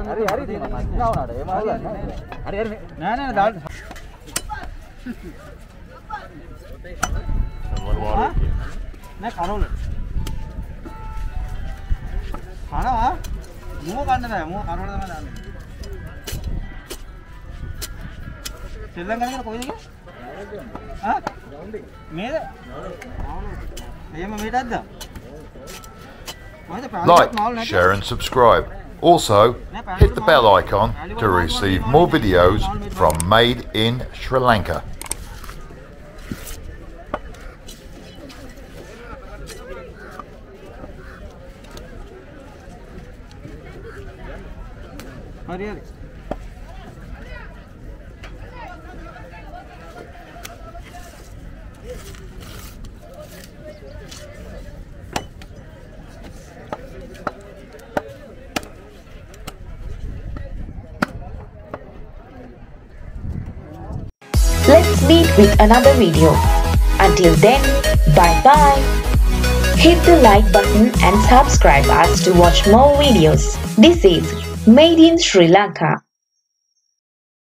හරි තියෙනවා මම නවුනාට ඒ මාව හරි නෑ දාන්න නෑ කරවල කනවා මුව ගන්න බෑ මුව කරවල තමයි දාන්නේ ශ්‍රී ලංකාවේ කොයිද හා මේද එහෙම මේටක්ද Like, share and subscribe. Also, hit the bell icon to receive more videos from Made in Sri Lanka. Let's meet with another video. Until then, bye bye. Hit the like button and subscribe us to watch more videos. This is Made in Sri Lanka.